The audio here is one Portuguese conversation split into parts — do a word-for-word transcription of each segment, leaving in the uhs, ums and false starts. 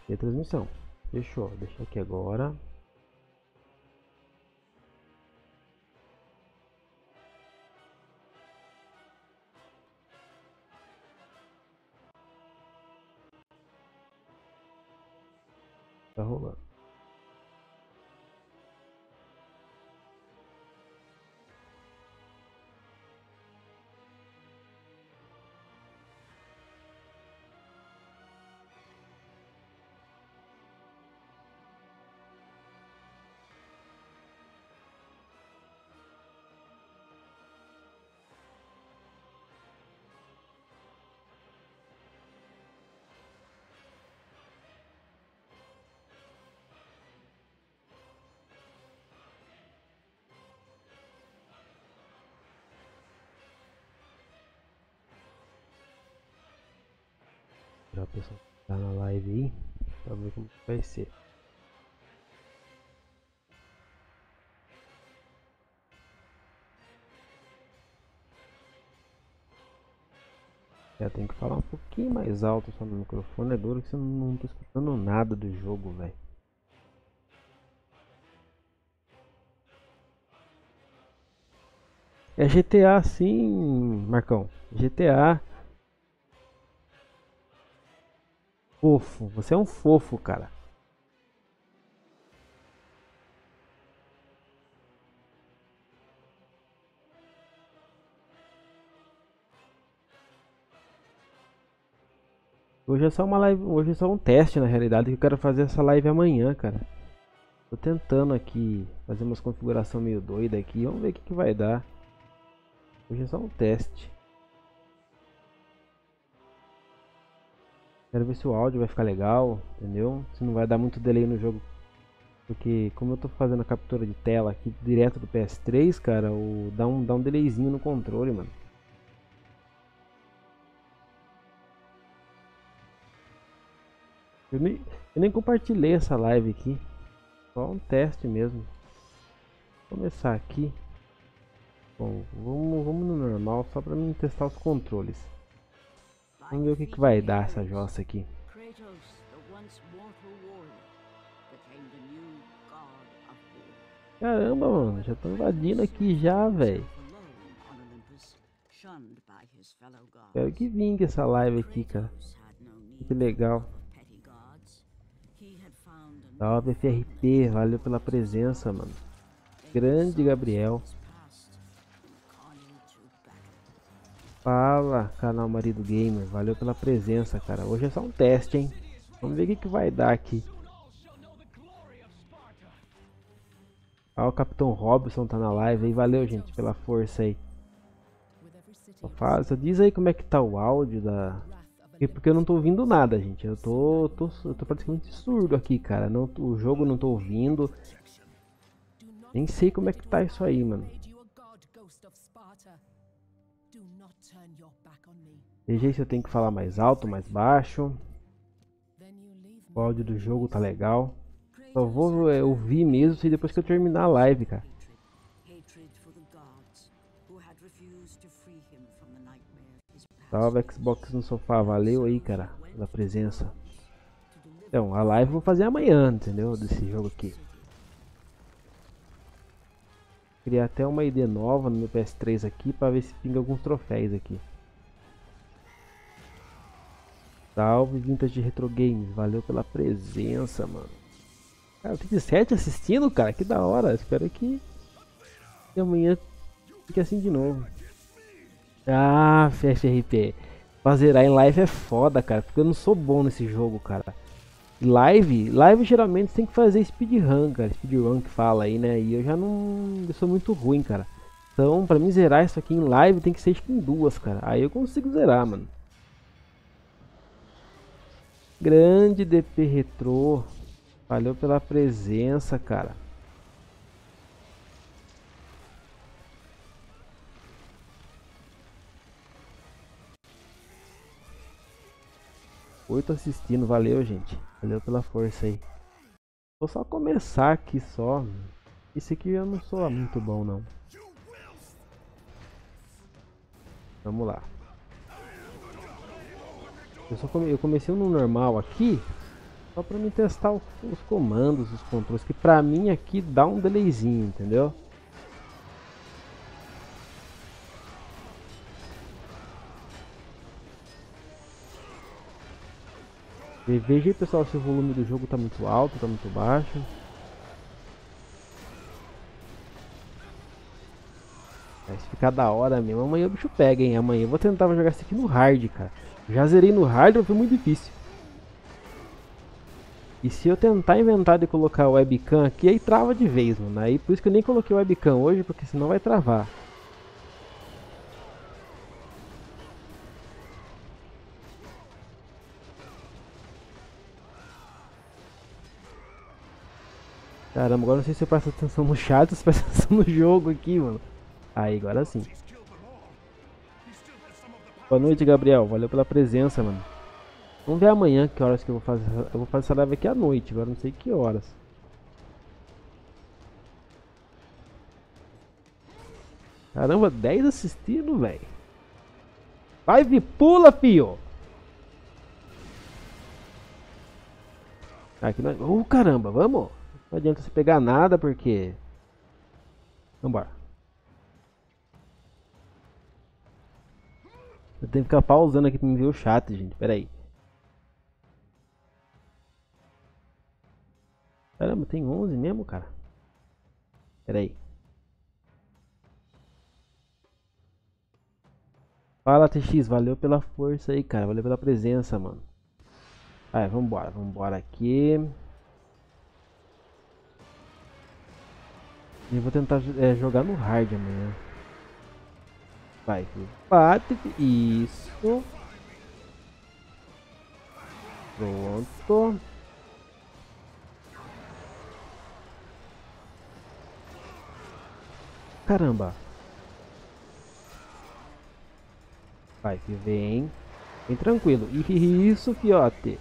E a transmissão. Fechou. Deixa aqui agora. Tá rolando. Já o pessoal tá na live aí. Pra ver como vai ser. Já tem que falar um pouquinho mais alto só no microfone. É duro que você não tá escutando nada do jogo, velho. É G T A sim, Marcão. G T A. Fofo. Você é um fofo, cara. Hoje é só uma live. Hoje é só um teste, na realidade, que eu quero fazer essa live amanhã, cara. Tô tentando aqui fazer umas configuração meio doida aqui. Vamos ver o que, que vai dar. Hoje é só um teste. Quero ver se o áudio vai ficar legal, entendeu? Se não vai dar muito delay no jogo. Porque como eu tô fazendo a captura de tela aqui direto do P S três, cara, o, dá, um, dá um delayzinho no controle, mano. Eu nem, eu nem compartilhei essa live aqui. Só um teste mesmo. Vou começar aqui. Bom, vamos, vamos no normal, só pra mim testar os controles. Vamos ver o que, que vai dar essa jossa aqui. Caramba, mano, já tô invadindo aqui já, velho. Quero que vingue essa live aqui, cara. Que legal. Salve F R P, valeu pela presença, mano. Grande Gabriel. Fala, canal Marido Gamer, valeu pela presença, cara. Hoje é só um teste, hein? Vamos ver o que, que vai dar aqui. Ah, o Capitão Robson tá na live aí, valeu, gente, pela força aí. Só, fala, só diz aí como é que tá o áudio da... Porque eu não tô ouvindo nada, gente. Eu tô, tô, eu tô praticamente surdo aqui, cara. Não, o jogo não tô ouvindo. Nem sei como é que tá isso aí, mano. Veja aí se eu tenho que falar mais alto, mais baixo. O áudio do jogo tá legal. Só vou é, ouvir mesmo se depois que eu terminar a live, cara. Salve Xbox no sofá, valeu aí, cara, pela presença. Então, a live eu vou fazer amanhã, entendeu? Desse jogo aqui. Criar até uma I D nova no meu P S três aqui pra ver se pinga alguns troféus aqui. Salve Vintage Retro Games, valeu pela presença, mano. Cara, tem sete assistindo, cara, que da hora. Espero que, que amanhã fique assim de novo. Ah, F R P. Pra zerar em live é foda, cara, porque eu não sou bom nesse jogo, cara. Live, live geralmente tem que fazer speedrun, cara. Speedrun que fala aí, né? E eu já não. Eu sou muito ruim, cara. Então, pra mim zerar isso aqui em live tem que ser em duas, cara. Aí eu consigo zerar, mano. Grande D P Retro. Valeu pela presença, cara. Oito assistindo, valeu, gente. Valeu pela força aí. Vou só começar aqui só. Esse aqui eu não sou muito bom, não. Vamos lá. Eu, só come... eu comecei no normal aqui. Só pra mim testar os, os comandos, os controles, que pra mim aqui dá um delayzinho, entendeu? Veja aí, pessoal, se o volume do jogo tá muito alto, tá muito baixo. Vai ficar da hora mesmo. Amanhã o bicho pega, hein? Amanhã eu vou tentar jogar isso aqui no hard, cara. Já zerei no hard, foi muito difícil. E se eu tentar inventar de colocar o webcam aqui, aí trava de vez, mano. Aí por isso que eu nem coloquei o webcam hoje, porque senão vai travar. Caramba, agora não sei se eu presto atenção no chat ou se eu presto atenção no jogo aqui, mano. Aí, agora sim. Boa noite, Gabriel. Valeu pela presença, mano. Vamos ver amanhã que horas que eu vou fazer. Eu vou fazer essa live aqui à noite, agora não sei que horas. Caramba, dez assistindo, velho. Vai, vi, pula, fio. Aqui nós... Oh, caramba, vamos. Não adianta você pegar nada, porque... Vambora. Eu tenho que ficar pausando aqui pra me ver o chat, gente. Pera aí. Caramba, tem onze mesmo, cara. Pera aí. Fala, T X. Valeu pela força aí, cara. Valeu pela presença, mano. Vai, vambora. Vambora aqui. Eu vou tentar é, jogar no hard amanhã. Vai, filho. Bate, filho. Isso. Pronto. Caramba. Vai, filho. Vem. Vem tranquilo. Isso, fiote.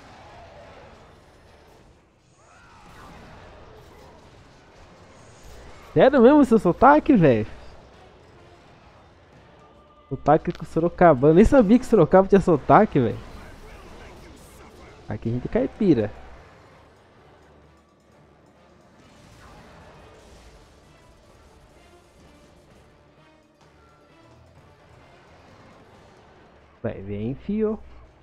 Sério mesmo seu sotaque, velho? Sotaque com Sorocabana. Nem sabia que Sorocaba tinha sotaque, velho. Aqui a gente é caipira. Vai, vem, fio.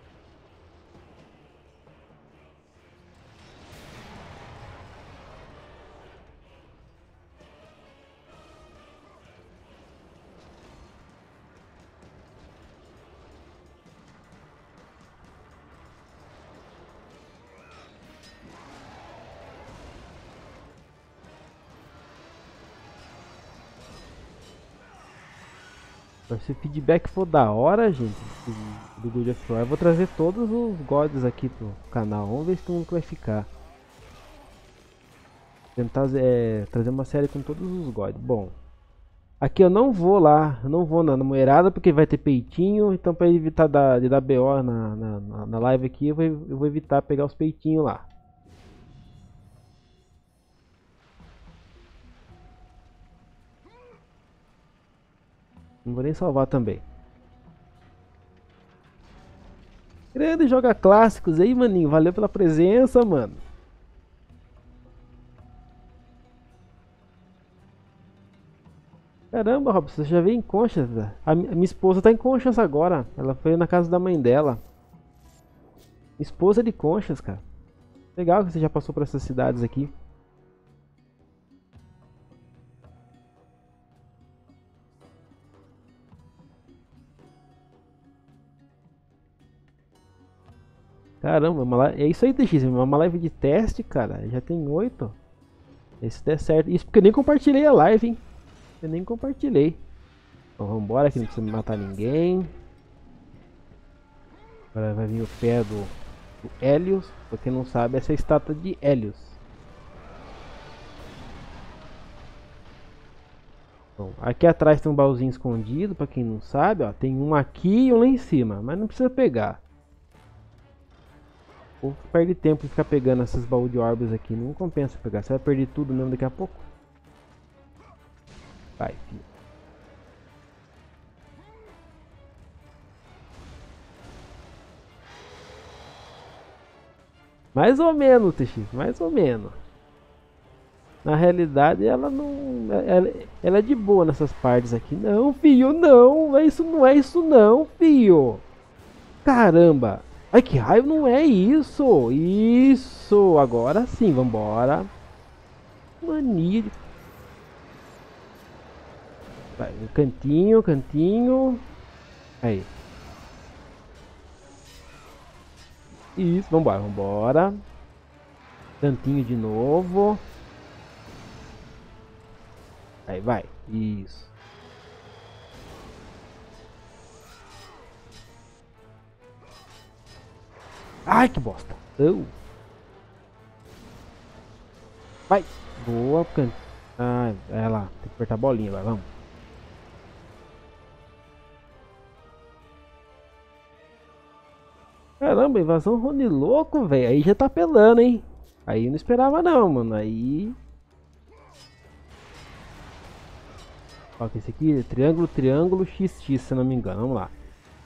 Se o feedback for da hora, gente, do God of War, eu vou trazer todos os gods aqui pro canal. Vamos ver como que vai ficar. Tentar é, trazer uma série com todos os gods. Bom, aqui eu não vou lá, eu não vou na, na moerada porque vai ter peitinho. Então, para evitar da, de dar B O na, na, na live aqui, eu vou, eu vou evitar pegar os peitinhos lá. Não vou nem salvar também. Grande joga clássicos aí, maninho. Valeu pela presença, mano. Caramba, Robson, você já veio em Conchas, velho. A, mi- a minha esposa tá em Conchas agora. Ela foi na casa da mãe dela. Esposa de Conchas, cara. Legal que você já passou por essas cidades aqui. Caramba, uma li- é isso aí, T X. Uma live de teste, cara. Já tem oito. Esse der certo. Isso porque eu nem compartilhei a live, hein. Eu nem compartilhei. Então vambora, que não precisa matar ninguém. Agora vai vir o pé do, do Helios. Pra quem não sabe, essa é a estátua de Helios. Bom, aqui atrás tem um baúzinho escondido, pra quem não sabe, ó. Tem um aqui e um lá em cima, mas não precisa pegar. Ou perde tempo de ficar pegando esses baús de orbes aqui. Não compensa pegar. Você vai perder tudo mesmo daqui a pouco. Vai, filho. Mais ou menos, T X, mais ou menos. Na realidade, ela não. Ela, ela é de boa nessas partes aqui. Não, filho, não. É isso, não é isso, não, filho. Caramba. Ai, que raio, não é isso. Isso. Agora sim, vambora. Mania. de- Vai, cantinho, cantinho. Aí. Isso, vambora, vambora. Cantinho de novo. Aí, vai. Isso. Ai, que bosta. Eu. Vai. Boa, can... Ai, é lá. Tem que apertar a bolinha, vai, vamos. Caramba, invasão Rony louco, velho. Aí já tá pelando, hein? Aí eu não esperava não, mano. Aí... Ó, que esse aqui é triângulo, triângulo, X X, se eu não me engano. Vamos lá.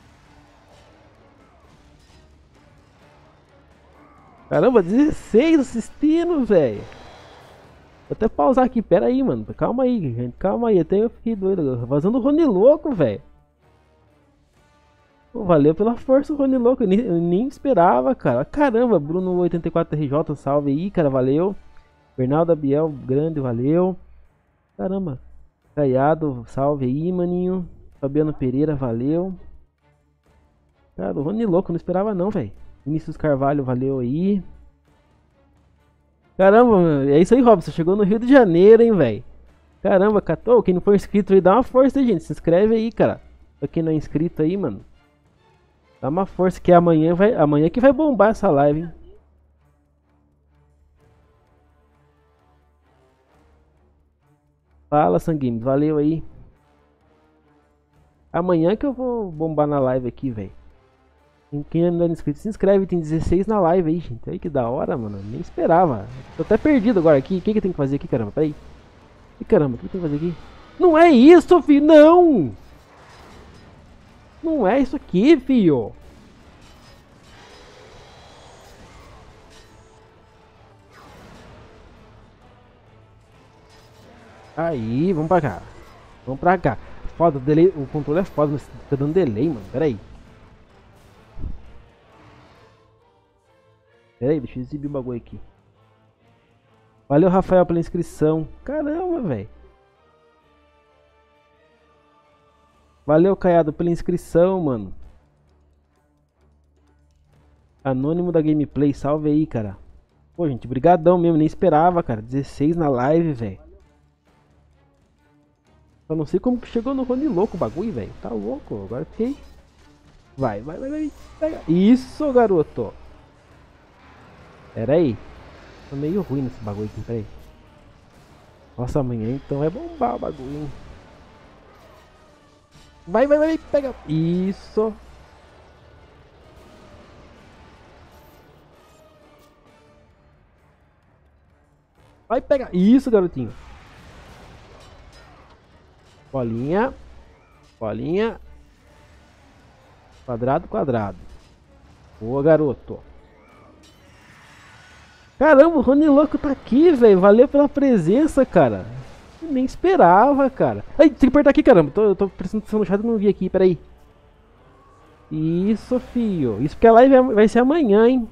Caramba, dezesseis assistindo, velho. Vou até pausar aqui, pera aí, mano. Calma aí, gente. Calma aí, até eu fiquei doido. Vazando o Rony louco, velho. Valeu pela força, o Rony louco. Eu nem, eu nem esperava, cara. Caramba, Bruno oitenta e quatro R J, salve aí, cara. Valeu. Bernardo Abiel, grande, valeu. Caramba. Caiado, salve aí, maninho. Fabiano Pereira, valeu. Cara, o Rony louco, não esperava não, velho. Vinícius Carvalho, valeu aí. Caramba, mano, é isso aí, Robson. Chegou no Rio de Janeiro, hein, velho. Caramba, catou. Quem não for inscrito aí, dá uma força aí, gente. Se inscreve aí, cara. Pra quem não é inscrito aí, mano. Dá uma força que amanhã vai. Amanhã que vai bombar essa live, hein. Fala, Sanguinho. Valeu aí. Amanhã que eu vou bombar na live aqui, velho. Quem ainda não é inscrito, se inscreve. Tem dezesseis na live aí, gente. Aí que da hora, mano. Nem esperava. Tô até perdido agora aqui. O que que tem que fazer aqui, caramba? Peraí. E caramba, o que tem que fazer aqui? Não é isso, filho. Não! Não é isso aqui, filho. Aí, vamos pra cá. Vamos pra cá. Foda, o, delay, o controle é foda, mas tá dando delay, mano. Pera aí. Pera aí, deixa eu exibir o bagulho aqui. Valeu, Rafael, pela inscrição. Caramba, velho. Valeu, Caiado, pela inscrição, mano. Anônimo da Gameplay, salve aí, cara. Pô, gente, brigadão mesmo, nem esperava, cara. dezesseis na live, velho. Eu não sei como que chegou no Rony louco o bagulho, velho. Tá louco, agora fiquei. Vai, vai, vai, vai. Pega. Isso, garoto. Pera aí. Tô meio ruim nesse bagulho aqui, pera aí. Nossa, amanhã então vai bombar o bagulho, hein. Vai, vai, vai, pega. Isso. Vai pegar. Isso, garotinho. Bolinha. Bolinha. Quadrado, quadrado. Boa, garoto. Caramba, o Rony louco tá aqui, velho. Valeu pela presença, cara. Eu nem esperava, cara. Ai, tem que apertar aqui, caramba. Tô, eu tô prestando atenção no chat e não vi aqui, peraí. Isso, fio. Isso porque a live vai ser amanhã, hein.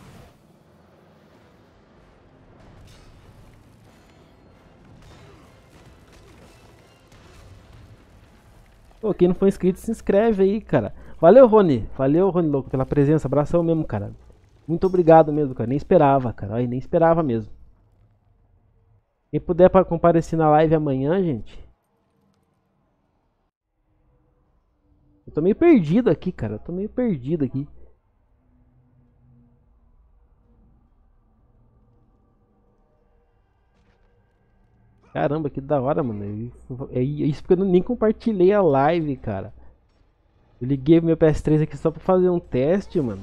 Pô, quem não for inscrito, se inscreve aí, cara. Valeu, Rony. Valeu, Rony louco, pela presença. Abração mesmo, cara. Muito obrigado mesmo, cara. Nem esperava, cara. Ai, nem esperava mesmo. Quem puder pra comparecer na live amanhã, gente. Eu tô meio perdido aqui, cara. Eu tô meio perdido aqui. Caramba, que da hora, mano. É isso porque eu nem compartilhei a live, cara. Eu liguei meu P S três aqui só pra fazer um teste, mano.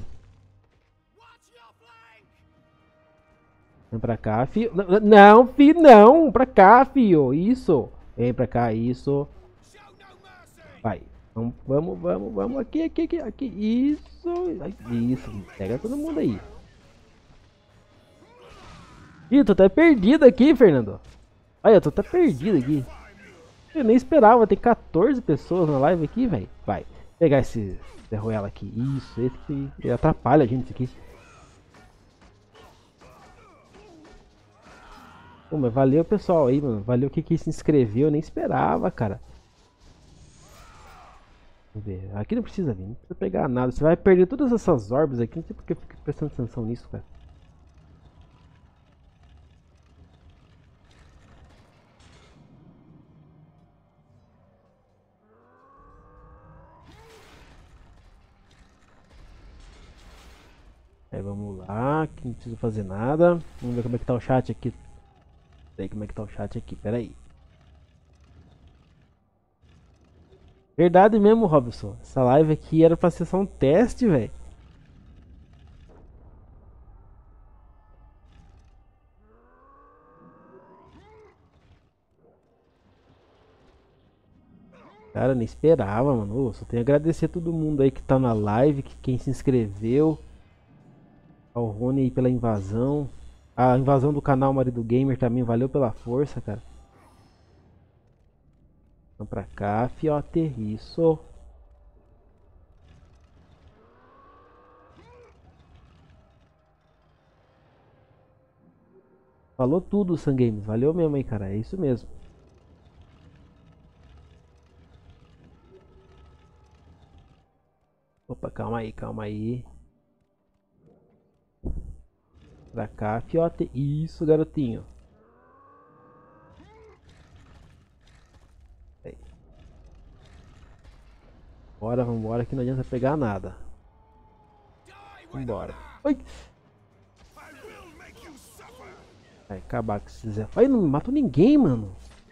Vem pra cá, fio. Não, não, fio, não. Pra cá, fio. Isso. Vem pra cá, isso. Vai. Vamos, vamos, vamos, vamos. Aqui, aqui, aqui, aqui. Isso. Isso. Pega todo mundo aí. Ih, eu tô até perdido aqui, Fernando. Olha, eu tô até perdido aqui. Eu nem esperava, tem quatorze pessoas na live aqui, velho. Vai, pegar esse Zé Ruela aqui. Isso, esse que ele atrapalha a gente aqui. Pô, mas valeu pessoal aí, mano. Valeu que, que se inscreveu, eu nem esperava, cara. Vamos ver. Aqui não precisa vir, não precisa pegar nada. Você vai perder todas essas orbes aqui. Não sei porque eu fico prestando atenção nisso, cara. Aí vamos lá, que não precisa fazer nada. Vamos ver como é que tá o chat aqui. Não sei como é que tá o chat aqui, pera aí. Verdade mesmo, Robson. Essa live aqui era pra ser só um teste, velho. Cara, nem esperava, mano. Ô, só tenho a agradecer a todo mundo aí que tá na live, que quem se inscreveu. Ao Rony aí pela invasão. A invasão do canal Marido Gamer também valeu pela força, cara. Vamos pra cá, fiote. Isso. Falou tudo, Sun Games. Valeu mesmo aí, cara. É isso mesmo. Opa, calma aí, calma aí. Pra cá, fiote. Isso, garotinho. Aí. Bora, vambora, que não adianta pegar nada. Vambora. Oi! Vai acabar com esse Zé. Ai, não matou ninguém, mano.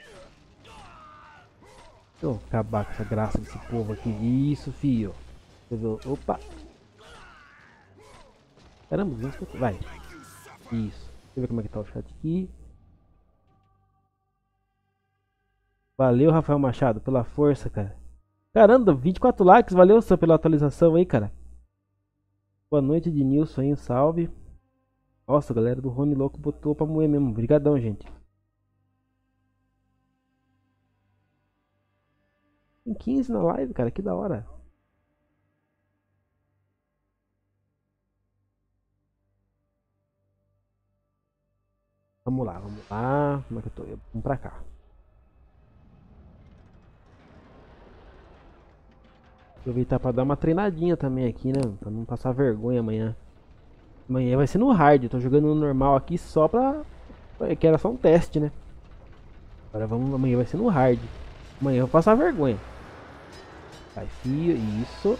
Deixa eu acabar com essa graça desse povo aqui. Isso, fio. Opa! Caramba, vai. Isso. Deixa eu ver como é que tá o chat aqui. Valeu, Rafael Machado, pela força, cara. Caramba, vinte e quatro likes. Valeu, Sam, pela atualização aí, cara. Boa noite, de Nilson aí, um salve. Nossa, a galera do Rony Louco botou pra moer mesmo. Obrigadão, gente. Tem quinze na live, cara. Que da hora. Vamos lá, vamos lá. Como é que eu tô? Vamos pra cá. Aproveitar pra dar uma treinadinha também aqui, né? Pra não passar vergonha amanhã. Amanhã vai ser no hard. Tô jogando no normal aqui só pra... Que era só um teste, né? Agora vamos... Amanhã vai ser no hard. Amanhã eu vou passar vergonha. Vai, fio. Isso.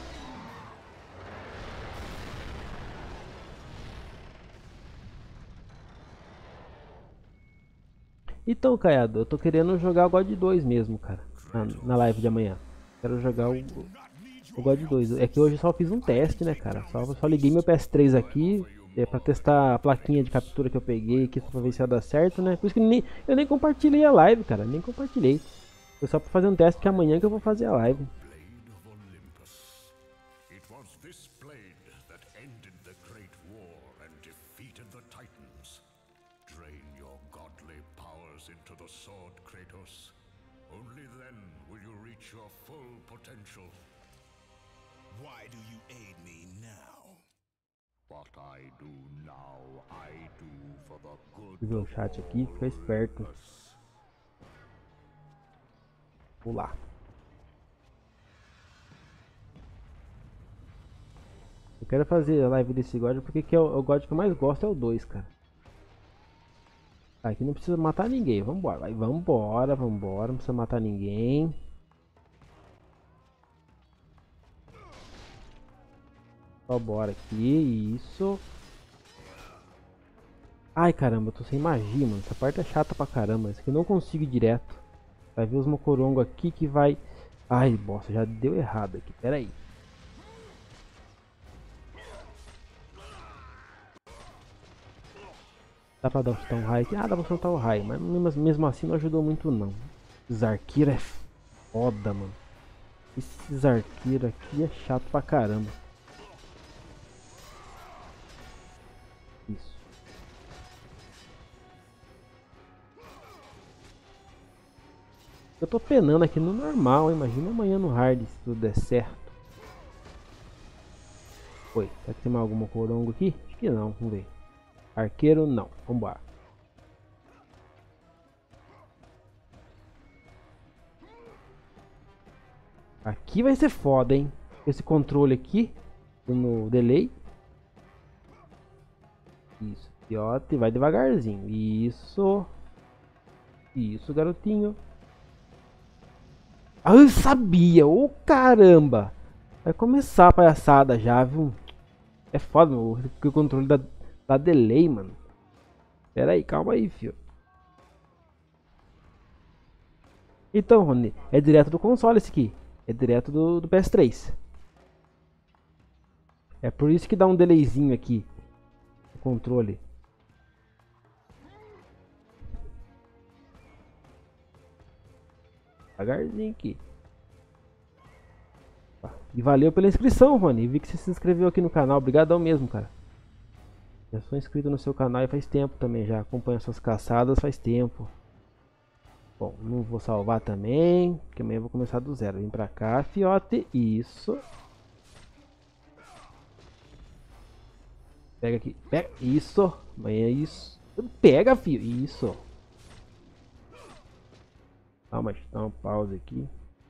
Então, Caiado, eu tô querendo jogar o God dois mesmo, cara. Na, na live de amanhã. Quero jogar o, o God dois. É que hoje eu só fiz um teste, né, cara? Só, só liguei meu P S três aqui. É pra testar a plaquinha de captura que eu peguei aqui, pra ver se ia dar certo, né? Por isso que nem, eu nem compartilhei a live, cara. Nem compartilhei. Foi só pra fazer um teste que amanhã que eu vou fazer a live. Deixa eu ver o chat aqui, fica esperto. Vou lá. Eu quero fazer a live desse God porque que é o, o God que eu mais gosto é o dois, cara. Aqui não precisa matar ninguém, vambora, vai, vambora, vambora, não precisa matar ninguém. Só bora aqui, isso. Ai caramba, eu tô sem magia, mano. Essa parte é chata pra caramba. Isso aqui eu não consigo ir direto. Vai ver os mocorongo aqui que vai... Ai, bosta, já deu errado aqui. Pera aí. Dá pra dar um raio aqui? Ah, dá pra soltar o raio. Mas mesmo, mesmo assim não ajudou muito não. Esses arqueiros é foda, mano. Esses arqueiros aqui é chato pra caramba. Isso. Eu tô penando aqui no normal, imagina amanhã no hard se tudo der certo. Oi, será que tem mais alguma corongo aqui? Acho que não, vamos ver. Arqueiro não, vambora. Aqui vai ser foda, hein? Esse controle aqui, no delay. Isso, fiote, vai devagarzinho. Isso. Isso, garotinho. Ah, eu sabia! Ô, caramba! Vai começar a palhaçada já, viu? É foda, meu, o controle da, da delay, mano. Pera aí, calma aí, fio. Então, Rony, é direto do console esse aqui. É direto do, do P S três. É por isso que dá um delayzinho aqui. O controle. Devagarzinho aqui. E valeu pela inscrição, Rony. Vi que você se inscreveu aqui no canal. Obrigadão mesmo, cara. Já sou inscrito no seu canal e faz tempo também. Já acompanho suas caçadas faz tempo. Bom, não vou salvar também, porque amanhã eu vou começar do zero. Vem pra cá, fiote. Isso. Pega aqui. Pega. Isso. Amanhã é isso. Pega, fio. Isso. Calma, deixa eu dar um pause aqui.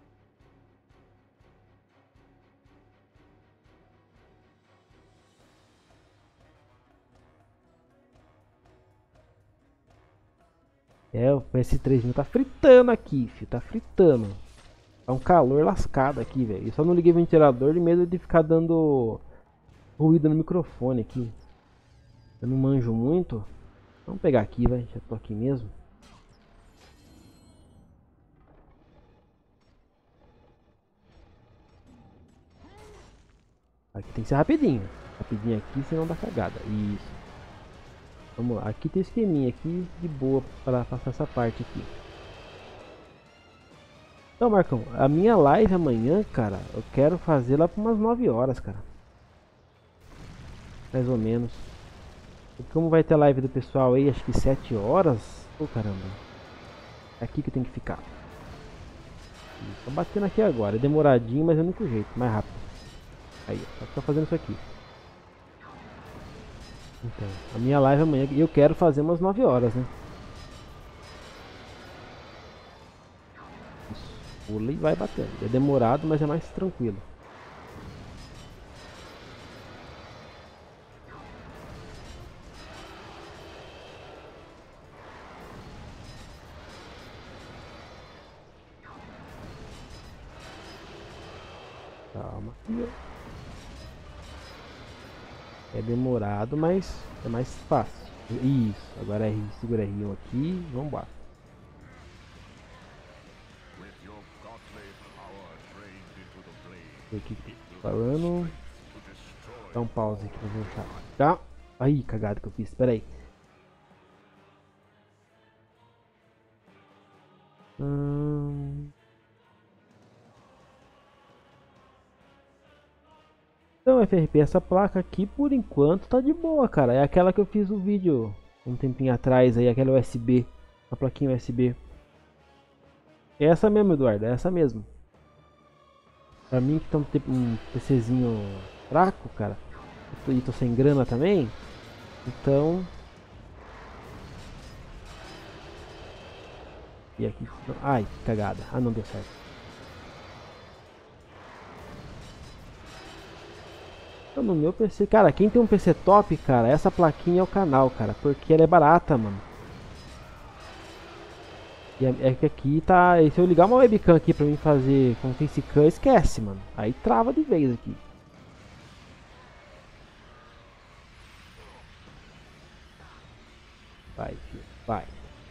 É, o P S três mil tá fritando aqui, filho. Tá fritando. Tá um calor lascado aqui, velho. Eu só não liguei o ventilador de medo de ficar dando ruído no microfone aqui. Eu não manjo muito. Vamos pegar aqui, vai. Já tô aqui mesmo. Aqui tem que ser rapidinho. Rapidinho aqui, senão dá cagada. Isso. Vamos lá. Aqui tem esqueminha aqui de boa para passar essa parte aqui. Então, Marcão, a minha live amanhã, cara, eu quero fazer lá por umas nove horas, cara. Mais ou menos. E como vai ter live do pessoal aí, acho que sete horas. Ô, oh, caramba. É aqui que tem que ficar. Tô batendo aqui agora. É demoradinho, mas é o único jeito. Mais rápido. Aí, só ficar fazendo isso aqui. Então, a minha live amanhã, eu quero fazer umas nove horas, né? Isso. Pula e vai batendo. É demorado, mas é mais tranquilo. Calma. É demorado, mas é mais fácil. Isso, agora R, segura R um aqui, vamos embora. O que falando? Dá um pause aqui pra voltar. Tá? Aí, cagada que eu fiz, espera aí. Hum... Então, F R P, essa placa aqui por enquanto tá de boa, cara. É aquela que eu fiz o vídeo um tempinho atrás aí, aquela U S B, a plaquinha U S B. É essa mesmo, Eduardo, é essa mesmo. Pra mim que tá um PCzinho fraco, cara, e tô sem grana também, então... E aqui... Ai, que cagada. Ah, não deu certo. No meu P C, cara, quem tem um P C top, cara, essa plaquinha é o canal, cara, porque ela é barata, mano. E é, é que aqui tá, se eu ligar uma webcam aqui pra mim fazer com facecam, esquece, mano. Aí trava de vez aqui. Vai, filho, vai.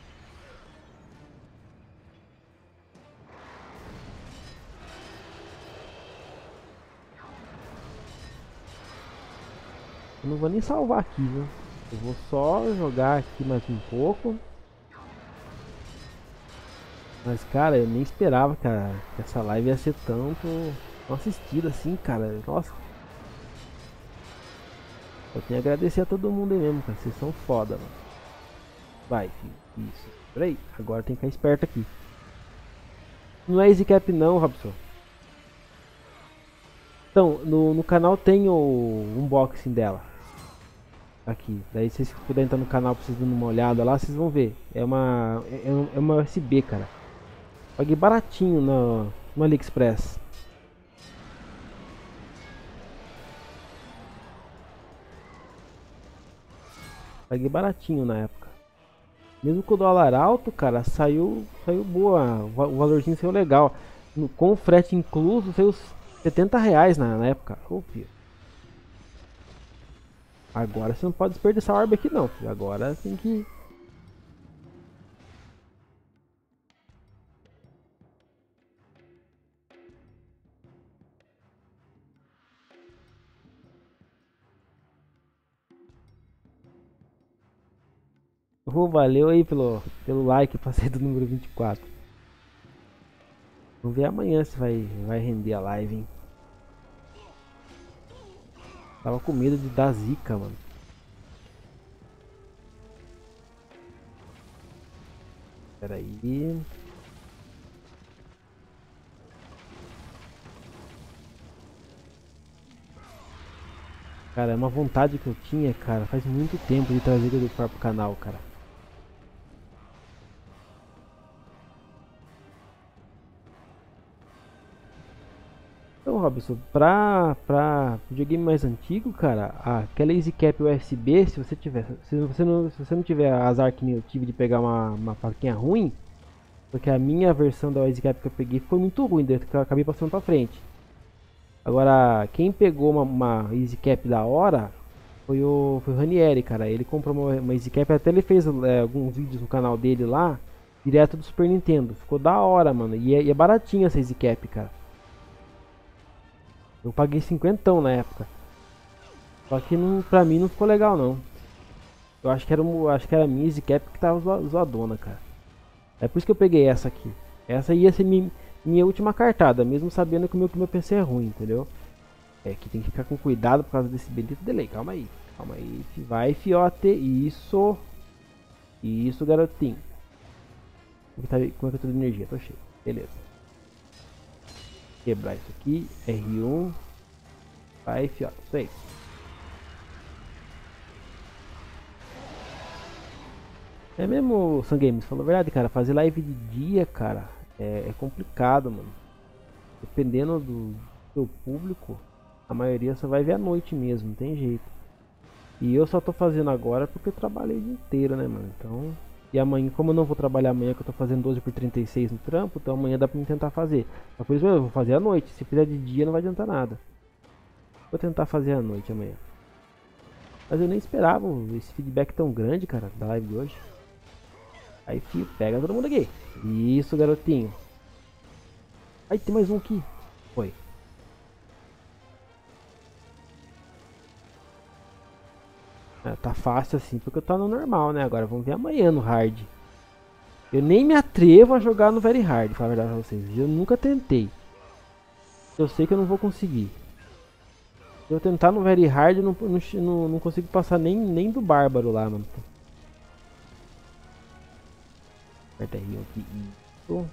Eu não vou nem salvar aqui, viu? Eu vou só jogar aqui mais um pouco. Mas, cara, eu nem esperava, cara, que essa live ia ser tanto assistida assim, cara. Nossa. Eu tenho que agradecer a todo mundo aí mesmo, cara. Vocês são foda, mano. Vai, filho. Isso. Peraí. Agora tem que ficar esperto aqui. Não é easy cap não, Robson. Então, no, no canal tem o unboxing dela. Aqui. Daí se vocês puderem entrar no canal pra vocês darem uma olhada lá, vocês vão ver. É uma, é, é uma U S B, cara. Paguei baratinho no, no AliExpress. Paguei baratinho na época. Mesmo com o dólar alto, cara, saiu, saiu boa. O valorzinho saiu legal. No, com o frete incluso, saiu setenta reais na, na época. Ô, filho. Agora você não pode desperdiçar a orbe aqui não, filho. Agora tem que... Oh, valeu aí pelo, pelo like, passei do número vinte e quatro. Vamos ver amanhã se vai, vai render a live, hein. Tava com medo de dar zica, mano. Pera aí. Cara, é uma vontade que eu tinha, cara, faz muito tempo de trazer God of War pro canal, cara. Então, Robson, pra, pra videogame mais antigo, cara, aquela Easy Cap U S B, se você tiver, se você não, se você não tiver azar que nem eu tive de pegar uma, uma faquinha ruim, porque a minha versão da Easy Cap que eu peguei foi muito ruim, daí eu acabei passando pra frente. Agora, quem pegou uma, uma Easy Cap da hora foi o, foi o Ranieri, cara. Ele comprou uma, uma Easy Cap, até ele fez é, alguns vídeos no canal dele lá, direto do Super Nintendo. Ficou da hora, mano, e é, e é baratinho essa Easy Cap, cara. Eu paguei cinquentão na época. Só que não, pra mim não ficou legal não. Eu acho que era, acho que era a minha Easy Cap que tava zoadona, cara. É por isso que eu peguei essa aqui. Essa ia ser minha, minha última cartada, mesmo sabendo que o meu, que meu P C é ruim, entendeu? É que tem que ficar com cuidado por causa desse bendito delay. Calma aí, calma aí. Vai, fiote. Isso. Isso, garotinho. Como é que eu tô de energia? Tô cheio. Beleza. Quebrar isso aqui, R um, vai, fiote, isso aí. É mesmo, Sangames, falou a verdade, cara, fazer live de dia, cara, é, é complicado, mano. Dependendo do seu público, a maioria só vai ver à noite mesmo, não tem jeito. E eu só tô fazendo agora porque eu trabalhei o dia inteiro, né, mano, então... E amanhã, como eu não vou trabalhar amanhã, que eu tô fazendo doze por trinta e seis no trampo, então amanhã dá pra me tentar fazer. Mas por isso eu vou fazer à noite. Se fizer de dia não vai adiantar nada. Vou tentar fazer à noite amanhã. Mas eu nem esperava esse feedback tão grande, cara, da live de hoje. Aí, filho, pega todo mundo aqui. Isso, garotinho. Aí, tem mais um aqui. Foi. Ah, tá fácil assim, porque eu tô no normal, né? Agora vamos ver amanhã no hard. Eu nem me atrevo a jogar no very hard, pra falar a verdade pra vocês. Eu nunca tentei. Eu sei que eu não vou conseguir. Se eu tentar no very hard, eu não, não, não consigo passar nem, nem do bárbaro lá, mano. Aperta aí aqui. Isso.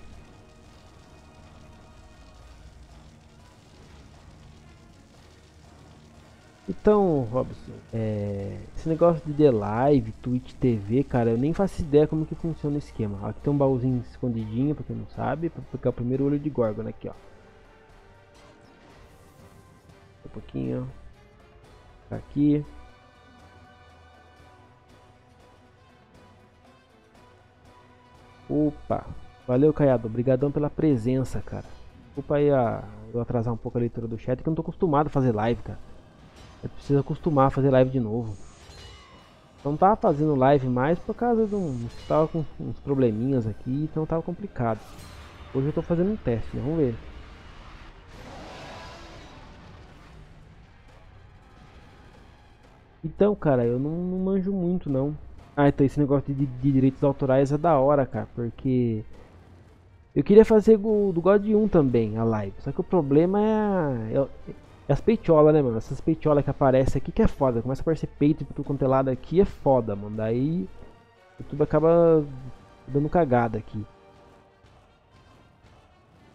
Então, Robson, é, esse negócio de The Live, Twitch T V, cara, eu nem faço ideia como que funciona o esquema. Aqui tem um baúzinho escondidinho, pra quem não sabe, pra pegar o primeiro olho de Gorgon aqui, ó. Um pouquinho, ó. Aqui. Opa, valeu, Caiado, obrigadão pela presença, cara. Desculpa aí a, eu atrasar um pouco a leitura do chat, que eu não tô acostumado a fazer live, cara. Eu preciso acostumar a fazer live de novo. Não tava fazendo live mais por causa de um... Tava com uns probleminhas aqui, então tava complicado. Hoje eu tô fazendo um teste, né? Vamos ver. Então, cara, eu não, não manjo muito, não. Ah, então esse negócio de, de direitos autorais é da hora, cara, porque... Eu queria fazer do, do God um também, a live. Só que o problema é... é as peitolas, né, mano? Essas peitolas que aparecem aqui que é foda. Começa a aparecer peito por tudo quanto é lado aqui, é foda, mano. Daí o YouTube acaba dando cagada aqui.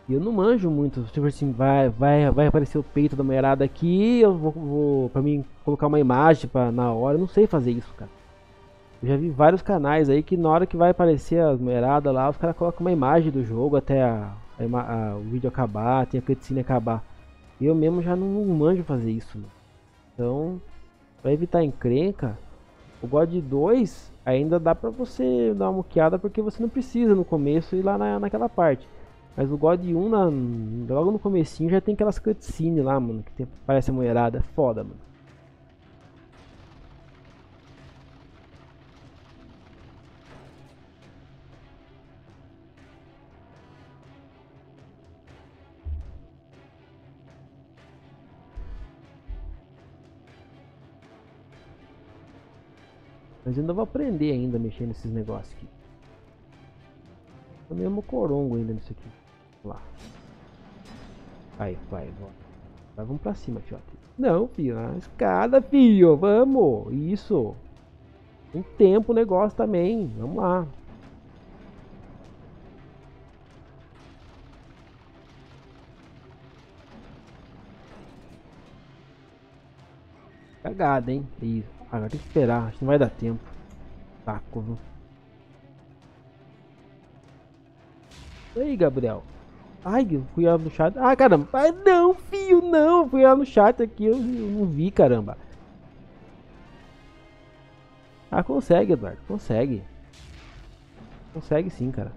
E eu não manjo muito, tipo assim, vai, vai, vai aparecer o peito da mulherada aqui, eu vou, vou pra mim colocar uma imagem pra, na hora, eu não sei fazer isso, cara. Eu já vi vários canais aí que na hora que vai aparecer as mulheradas lá, os caras colocam uma imagem do jogo até a, a, a, o vídeo acabar, tem a cutscene acabar. Eu mesmo já não, não manjo fazer isso, mano. Então, pra evitar encrenca, o God dois ainda dá pra você dar uma muqueada porque você não precisa no começo ir lá na, naquela parte. Mas o God um, na, logo no comecinho, já tem aquelas cutscenes lá, mano, que tem, parece a mulherada. É foda, mano. Mas eu ainda vou aprender ainda a mexer nesses negócios aqui. Tô meio mocorongo ainda nisso aqui. Vamos lá. Vai, vai, vai. Vai, vamos pra cima, fiote. Não, filho, na escada, filho. Vamos. Isso. Tem tempo o negócio também. Vamos lá. Cagada, hein? Isso. Agora tem que esperar. Acho que não vai dar tempo. Taco, viu? E aí, Gabriel. Ai, eu fui lá no chat. Ah, caramba. Ai, não, filho, não. Fui lá no chat aqui. Eu, eu não vi, caramba. Ah, consegue, Eduardo. Consegue. Consegue sim, cara.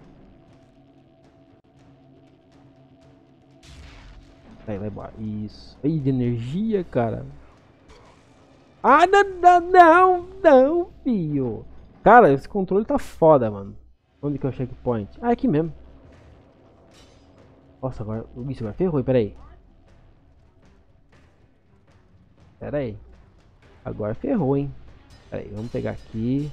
Aí, vai embora. Isso. Aí, de energia, cara. Ah, não, não, não, não, filho. Cara, esse controle tá foda, mano. Onde que é o checkpoint? Ah, é aqui mesmo. Nossa, agora. Isso, agora ferrou. Pera aí. Pera aí. Agora ferrou, hein. Pera aí, vamos pegar aqui.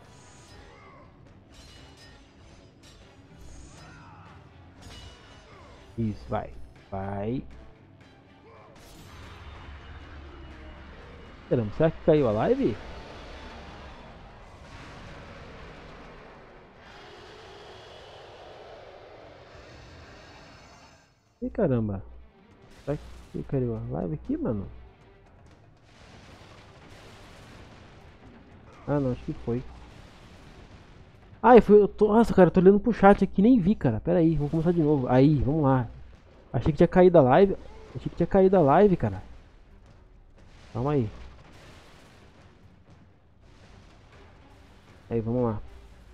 Isso, vai. Vai. Caramba, será que caiu a live? Ih, caramba. Será que caiu a live aqui, mano? Ah, não, acho que foi. Ah, eu fui. Eu tô, nossa, cara, eu tô olhando pro chat aqui, nem vi, cara. Pera aí, vamos começar de novo. Aí, vamos lá. Achei que tinha caído a live. Achei que tinha caído a live, cara. Calma aí. Aí, vamos lá.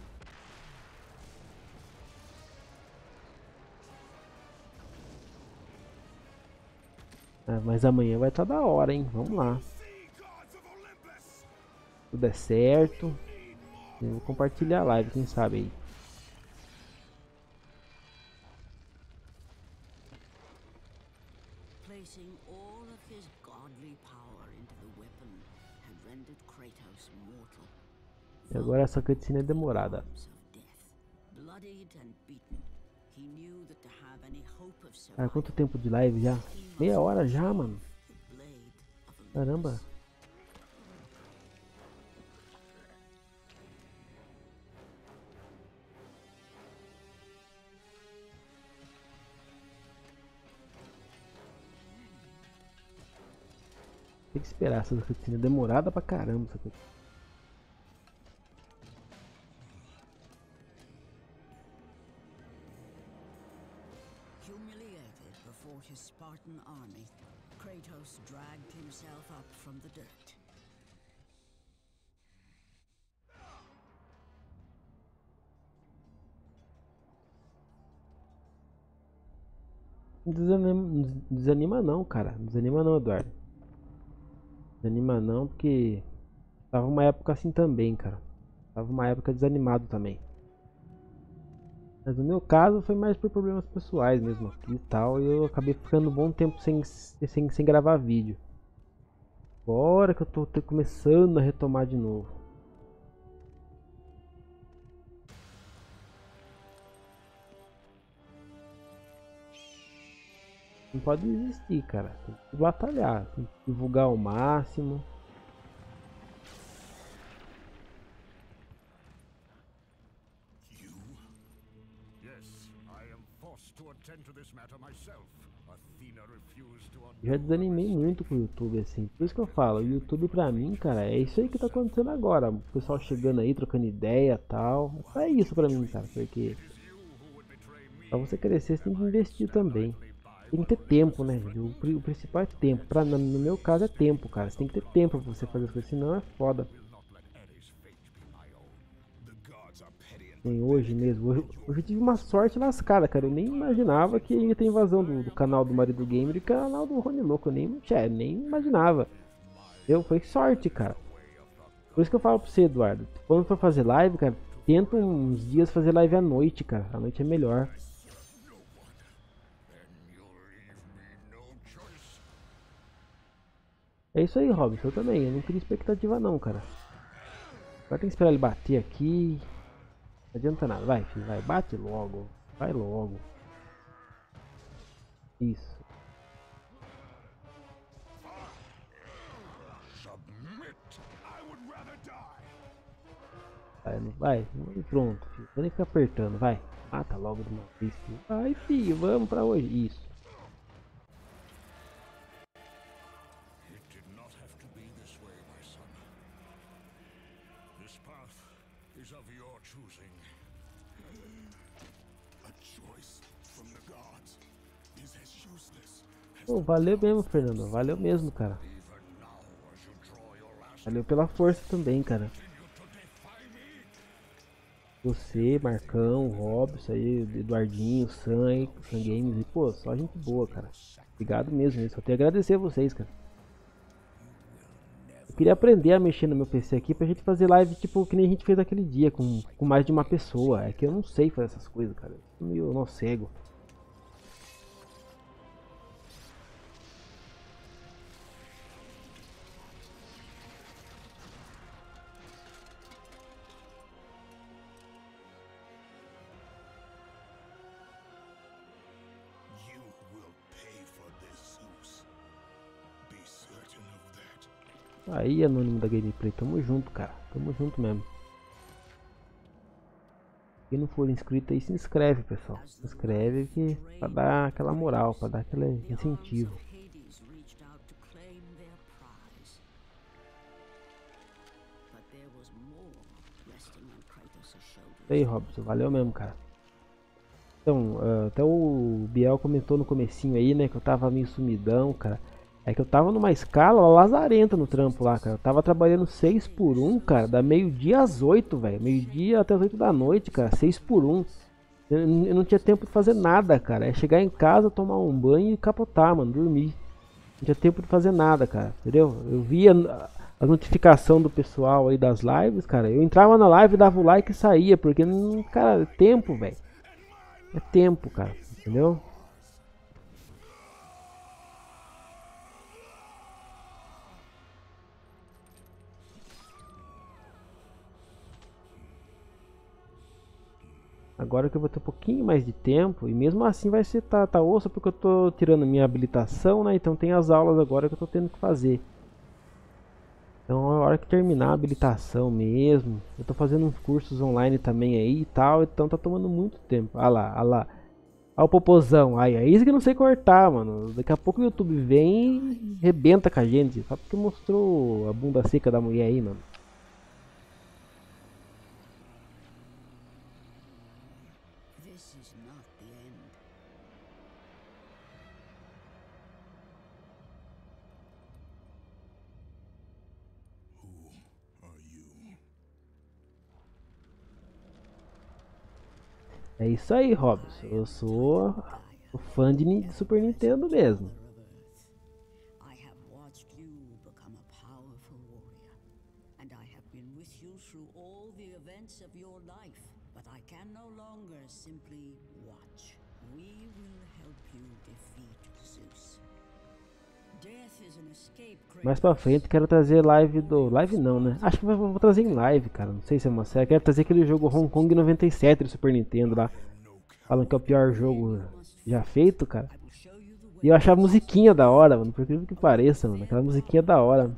Ah, mas amanhã vai estar da hora, hein? Vamos lá. Se tudo der certo. Eu vou compartilhar a live, quem sabe aí. Placing all of his godly power into the weapon had rendered Kratos mortal. E agora essa cutscene é demorada. Arms of death, bloodied and beaten, he knew that to have any hope of Cara, survival, quanto tempo de live já? he must Meia hora já, mano. the blade of Caramba. Olympus. Tem que esperar essa cutscene é demorada pra caramba. Essa cutscene. Humiliated before his Spartan army, Kratos dragged himself up from the dirt. Não desanima, não desanima não, cara. Não desanima não, Eduardo. Desanima não, porque tava uma época assim também, cara. Tava uma época desanimado também. Mas no meu caso foi mais por problemas pessoais mesmo aqui e tal. E eu acabei ficando um bom tempo sem, sem, sem gravar vídeo. Agora que eu tô, tô começando a retomar de novo. Não pode desistir, cara. Tem que batalhar, tem que divulgar ao máximo. Já desanimei muito com o YouTube, assim. Por isso que eu falo, o YouTube pra mim, cara, é isso aí que tá acontecendo agora. O pessoal chegando aí, trocando ideia e tal. É isso pra mim, cara, porque pra você crescer, você tem que investir também. Tem que ter tempo, né? O, o principal é tempo. Pra, no meu caso é tempo, cara. Você tem que ter tempo pra você fazer as coisas, senão é foda. Nem hoje mesmo. Hoje, hoje eu tive uma sorte lascada, cara. Eu nem imaginava que ia ter invasão do, do canal do Marido Gamer e canal do Rony Louco. Eu nem, tchê, nem imaginava. Eu, foi sorte, cara. Por isso que eu falo pra você, Eduardo. Quando for fazer live, cara, tenta uns dias fazer live à noite, cara. À noite é melhor. É isso aí, Robson. Eu também. Eu não queria expectativa não, cara. Agora tem que esperar ele bater aqui. Não adianta nada. Vai, filho. Vai. Bate logo. Vai logo. Isso. Vai, não vai. E pronto, filho. Não nem ficar apertando. Vai. Mata logo de uma vez, filho. Vai, filho. Vamos pra hoje. Isso. Pô, valeu mesmo, Fernando. Valeu mesmo, cara. Valeu pela força também, cara. Você, Marcão, Robson aí, Eduardinho, Sam aí, Sam Games. E, pô, só gente boa, cara. Obrigado mesmo. Só tenho a agradecer a vocês, cara. Eu queria aprender a mexer no meu P C aqui pra gente fazer live tipo que nem a gente fez aquele dia, com, com mais de uma pessoa. É que eu não sei fazer essas coisas, cara. Eu sou meio não cego. Aí, anônimo da gameplay, tamo junto, cara. Tamo junto mesmo. Quem não for inscrito aí, se inscreve, pessoal. Se inscreve que pra dar aquela moral, pra dar aquele incentivo. E aí, Robson, valeu mesmo, cara. Então, uh, até o Biel comentou no comecinho aí, né, que eu tava meio sumidão, cara. É que eu tava numa escala lazarenta no trampo lá, cara. Eu tava trabalhando seis por um, cara, da meio-dia às oito, velho. Meio-dia até as oito da noite, cara, seis por um. Eu, eu não tinha tempo de fazer nada, cara. É chegar em casa, tomar um banho e capotar, mano, dormir. Não tinha tempo de fazer nada, cara, entendeu? Eu via a notificação do pessoal aí das lives, cara. Eu entrava na live, dava o like e saía, porque, cara, é tempo, velho. É tempo, cara, entendeu? Agora que eu vou ter um pouquinho mais de tempo, e mesmo assim vai ser tá, tá osso, porque eu tô tirando minha habilitação, né? Então tem as aulas agora que eu tô tendo que fazer. Então é a hora que terminar a habilitação mesmo. Eu tô fazendo uns cursos online também aí e tal, então tá tomando muito tempo. Ah lá, ah lá. Olha o popozão. Aí é isso que eu não sei cortar, mano. Daqui a pouco o YouTube vem e rebenta com a gente. Só porque mostrou a bunda seca da mulher aí, mano. É isso aí, Robson. Eu sou o fã de, de Super Nintendo mesmo. I have watched you become a powerful warrior, and I have been with you through all the events of your life. But I can no longer simply watch. We will help you defeat Zeus. Death is an escape. Mais pra frente quero trazer live do... Live não, né? Acho que vou, vou trazer em live, cara. Não sei se é uma série. Quero trazer aquele jogo Hong Kong noventa e sete do Super Nintendo lá. Falando que é o pior jogo já feito, cara. E eu achava a musiquinha da hora, mano. Por incrível que pareça, mano. Aquela musiquinha da hora.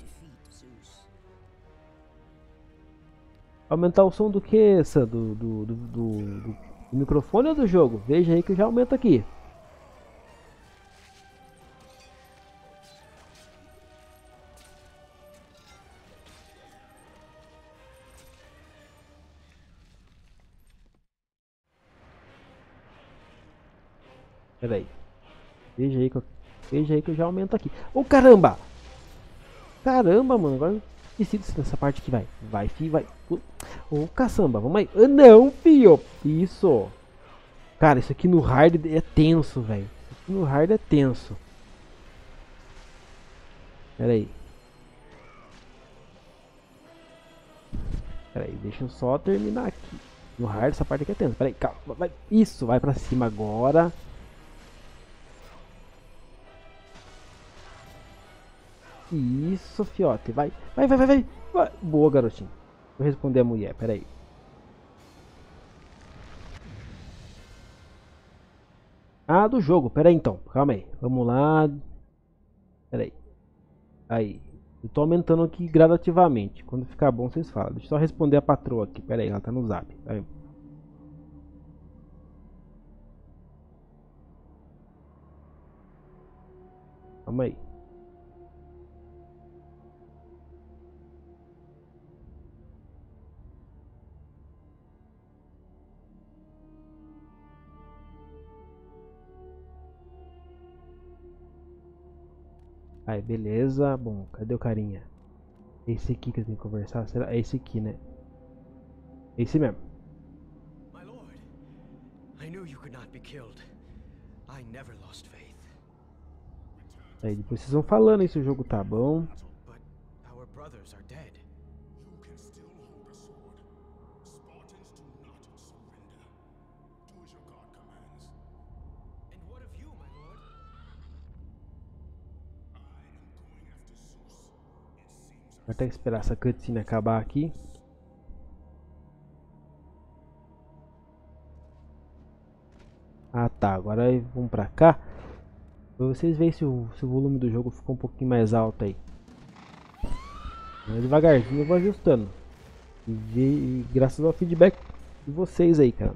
Aumentar o som do que, Sam? Do, do, do, do, O microfone é do jogo. Veja aí que eu já aumento aqui. Pera aí. Veja aí que eu, veja aí que eu já aumento aqui. Ô, oh, caramba! Caramba, mano. Agora eu esqueci dessa parte aqui. Vai. Vai, fi, vai. Ô, oh, caçamba. Vamos aí. Ah, não, fio. Isso. Cara, isso aqui no hard é tenso, velho. Isso aqui no hard é tenso. Pera aí. Pera aí. Deixa eu só terminar aqui. No hard essa parte aqui é tensa. Pera aí. Calma. Vai. Isso. Vai pra cima agora. Isso, fiote. Vai, vai, vai, vai, vai. vai. Boa, garotinho. Vou responder a mulher, peraí. Ah, do jogo, peraí então. Calma aí. Vamos lá. Peraí. Aí. Eu tô aumentando aqui gradativamente. Quando ficar bom, vocês falam. Deixa eu só responder a patroa aqui. Peraí, ela tá no zap. Aí. Calma aí. Aí, beleza. Bom, cadê o carinha? Esse aqui que eu tenho que conversar? Será? É esse aqui, né? Esse mesmo. My lord, I knew you could not be killed. I never lost faith. Aí depois vocês vão falando aí se o jogo tá bom. But our brothers are dead. You can still hold a sword. Spartans do not surrender. Do as your god commands. And what of you, my lord? I am going after Zeus. It seems Vou até esperar essa cutscene acabar aqui. Ah tá, agora vamos pra cá. Pra vocês verem se o, se o volume do jogo ficou um pouquinho mais alto aí. Mas devagarzinho eu vou ajustando. E, e graças ao feedback de vocês aí, cara.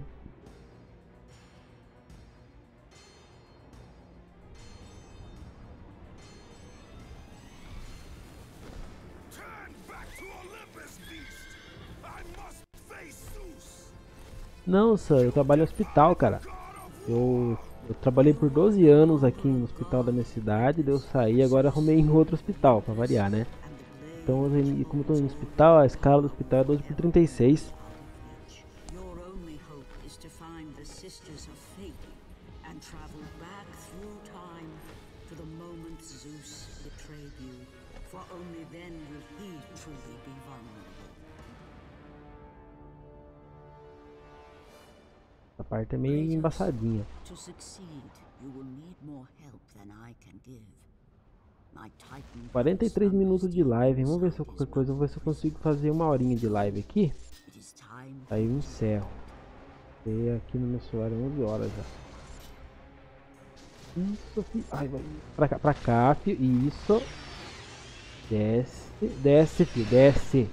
turn back to Olympus, beast. I must face Zeus. Não, Sam, eu trabalho no hospital, cara. Eu, eu trabalhei por doze anos aqui no hospital da minha cidade, daí eu saí, agora arrumei em outro hospital, pra variar, né? Então, eu- como eu tô no hospital, a escala do hospital é doze por trinta e seis. Your only hope is to find the Sisters of Fate and travel back through time to the moment Zeus betrayed you, for only then will he truly be vulnerable. Essa parte é meio embaçadinha. To succeed, you will need more help than I can give. My Titan quarenta e três force minutos de live, vamos ver se eu, inside qualquer his coisa, eu vou ver se eu consigo fazer uma horinha de live aqui. It is time Aí eu encerro. E aqui no meu celular é onze horas já. Isso, fi. Ai, vai. Pra cá, pra cá, fi. Isso. Desce, desce, fi. Desce.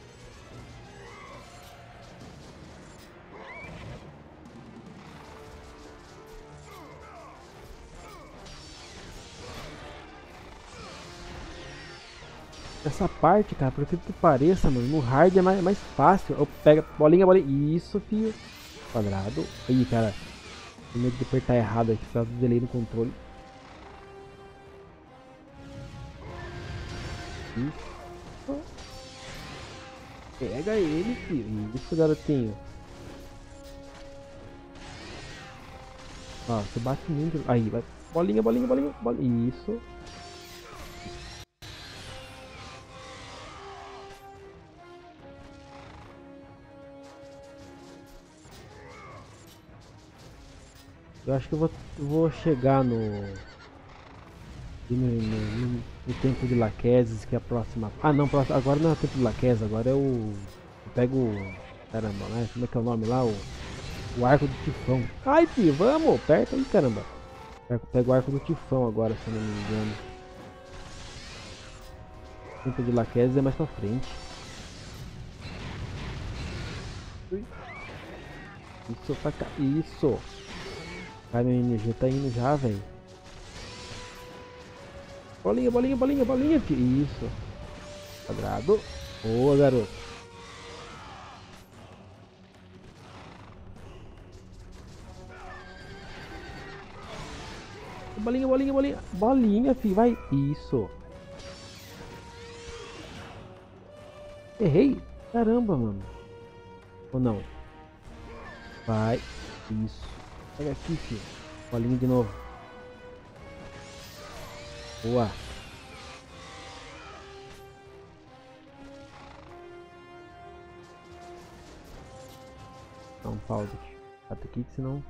Essa parte, cara, por incrível que pareça, mano, no hard é mais, mais fácil. Eu pego bolinha, bolinha. Isso, fio. Quadrado. Aí, cara. Tem medo de apertar errado aqui por causa do delay no controle. Isso. Pega ele, filho. Isso, garotinho. Ó, você bate muito. Aí, vai. Bolinha, bolinha, bolinha. bolinha. Isso. Eu acho que eu vou, vou chegar no, no, no, no tempo de Laquesis, que é a próxima. Ah, não, agora não é o tempo de Laquesis, agora é o. Eu pego o. Caramba, né? Como é que é o nome lá? O, o Arco do Tifão. Ai, filho, vamos, perto aí, caramba. Eu pego o Arco do Tifão agora, se eu não me engano. O tempo de Laquesis é mais pra frente. Ui. Isso, pra cá. Isso. Ai, minha energia tá indo já, velho. Bolinha, bolinha, bolinha, bolinha. Isso. Quadrado. Boa, garoto. Bolinha, bolinha, bolinha. Bolinha, filho. Vai. Isso. Errei. Caramba, mano. Ou não? Vai. Isso. Pega aqui, filho. Bolinha de novo. Boa. Dá um pause aqui. Bata aqui, que senão...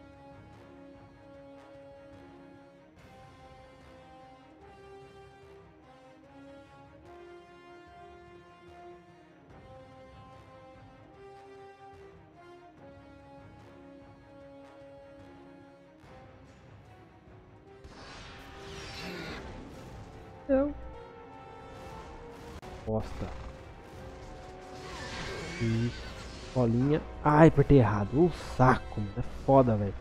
Não. Bosta. Isso. Bolinha. Ai, apertei errado. O saco, mano. É foda, velho.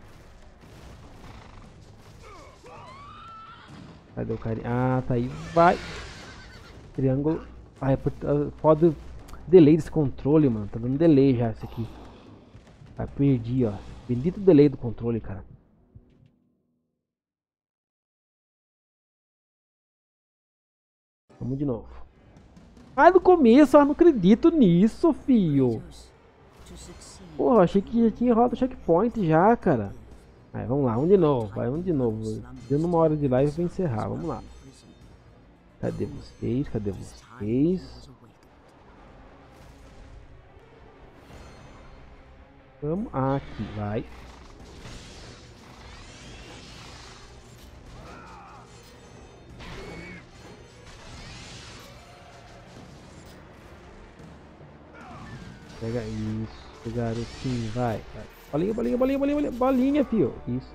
Cadê o carinha? Ah, tá aí. Vai. Triângulo. Ai, é foda. Delay desse controle, mano. Tá dando delay já isso aqui. Ah, perdi, ó. Bendito delay do controle, cara. Vamos de novo. Ah, no começo, ah, não acredito nisso, fio. Porra, achei que já tinha rodado o checkpoint já, cara. Aí, vamos lá, vamos de novo, vai, vamos de novo. Deu uma hora de live, eu vou encerrar, vamos lá. Cadê vocês? Cadê vocês? Vamos aqui, vai. Pega isso, garotinho, vai, vai. Bolinha, bolinha, bolinha, bolinha, bolinha, bolinha, fio. Isso.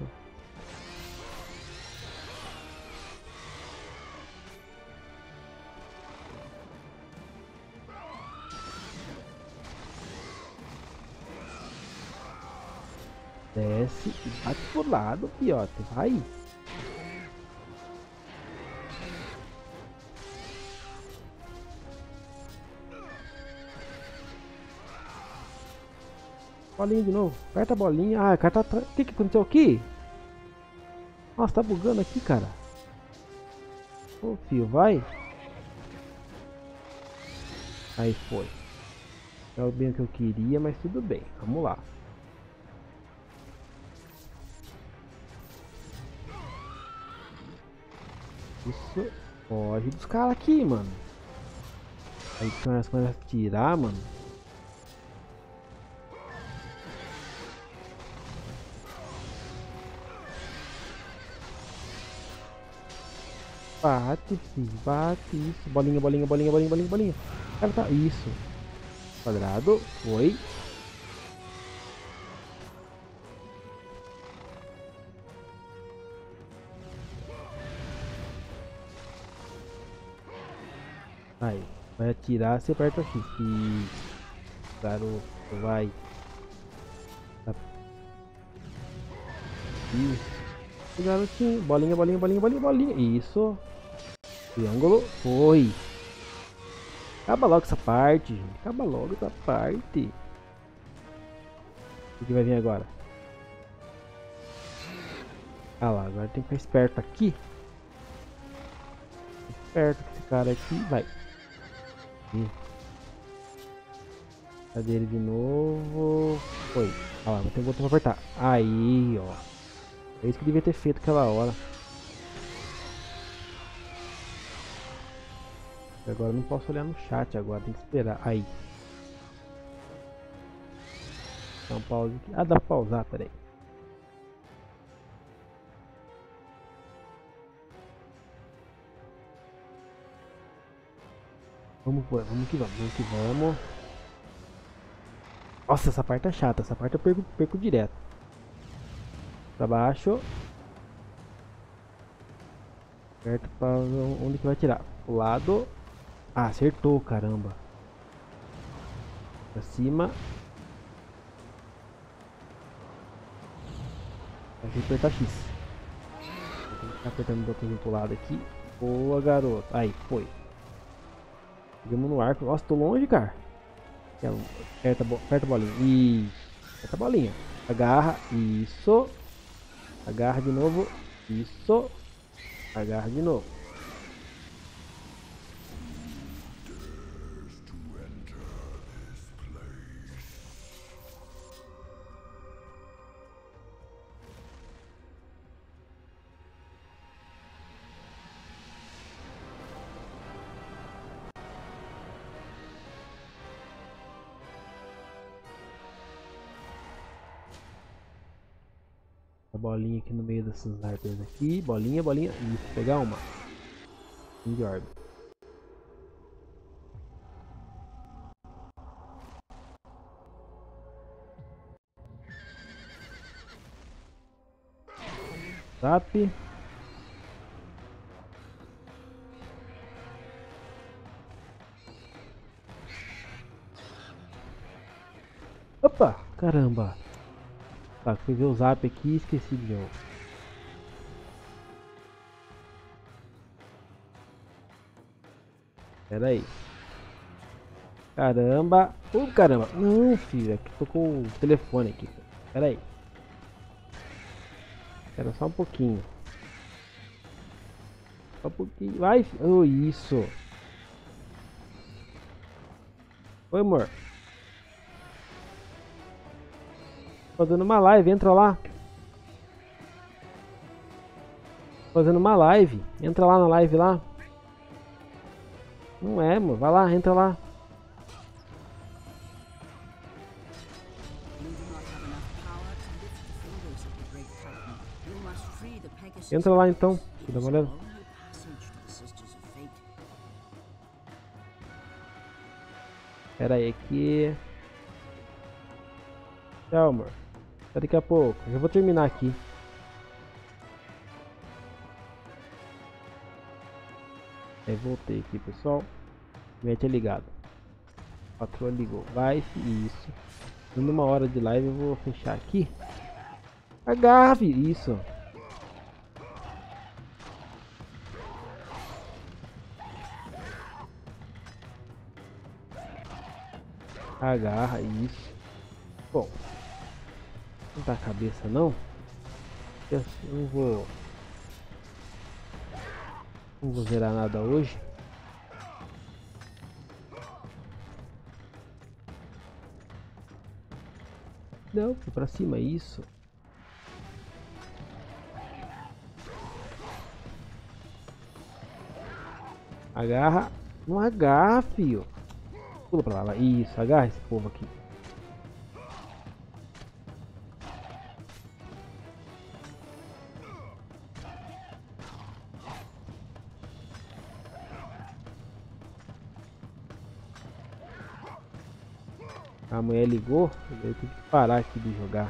Desce e bate pro lado, fiote, vai. Bolinha de novo. Aperta a bolinha. Ah, a cara tá atrás. O que que aconteceu aqui? Nossa, tá bugando aqui, cara. Ô, fio, vai. Aí foi. É o bem que eu queria, mas tudo bem. Vamos lá. Isso. Foge dos caras aqui, mano. Aí começa a tirar, mano. Bate, filho, bate, isso. Bolinha, bolinha, bolinha, bolinha, bolinha, bolinha. Cara, tá. Isso. Quadrado. Foi. Aí. Vai atirar, você aperta aqui. Isso. Garoto, vai. Tá. Isso. Garotinho. Bolinha, bolinha, bolinha, bolinha, bolinha. Isso. Triângulo. Foi. Acaba logo essa parte, gente. Acaba logo essa parte. O que vai vir agora? Ah lá, agora tem que ficar esperto aqui. Esperto com esse cara aqui. Vai. Aqui. Cadê ele de novo? Foi. Ah lá, vou ter que botar pra apertar. Aí, ó. É isso que eu devia ter feito aquela hora. Agora eu não posso olhar no chat agora, tem que esperar. Aí. Dá um pause aqui. Ah, dá pra pausar, peraí. Vamos, vamos que vamos, vamos que vamos. Nossa, essa parte é chata, essa parte eu perco, perco direto. Pra baixo. Certo, pra onde que vai tirar? Pro lado. Ah, acertou, caramba. Pra cima. Tem que apertar X. Tem que ficar apertando o botãozinho pro lado aqui. Boa, garoto. Aí, foi. Chegamos no arco. Nossa, tô longe, cara. Aperta, aperta a bolinha. Isso. Aperta a bolinha. Agarra. Isso. Agarra de novo. Isso. Agarra de novo. A bolinha aqui no meio dessas árvores aqui. Bolinha, bolinha. Isso, pegar uma. De orbe. Zap. Opa, caramba. Tá, fui ver o zap aqui e esqueci de novo. Pera aí. Caramba. Oh, caramba. Não, filho. Aqui tocou o telefone aqui. Pera aí. Espera só um pouquinho. Só um pouquinho. Vai, filho. Oh, isso. Oi, amor. Fazendo uma live, entra lá. Fazendo uma live. Entra lá na live lá. Não é, amor. Vai lá, entra lá. Entra lá então. Dá uma olhada. Pera aí aqui. Tchau, amor. Até daqui a pouco. Já vou terminar aqui. Aí voltei aqui, pessoal. Mete é ligado. A patroa ligou. Vai, isso. Dando uma hora de live, eu vou fechar aqui. Agarre, isso. Agarra, isso. Bom. Não tá a cabeça não. Eu não vou. Não vou zerar nada hoje. Não, foi pra cima, isso. Agarra. Não agarra, filho. Pula pra lá. Isso, agarra esse povo aqui. A mulher ligou, eu tenho que parar aqui de jogar.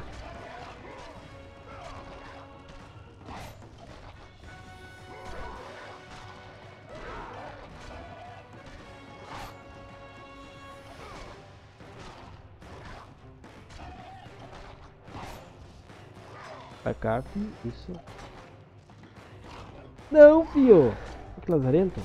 Pra cá, filho. Isso. Não, filho. Que lazarento.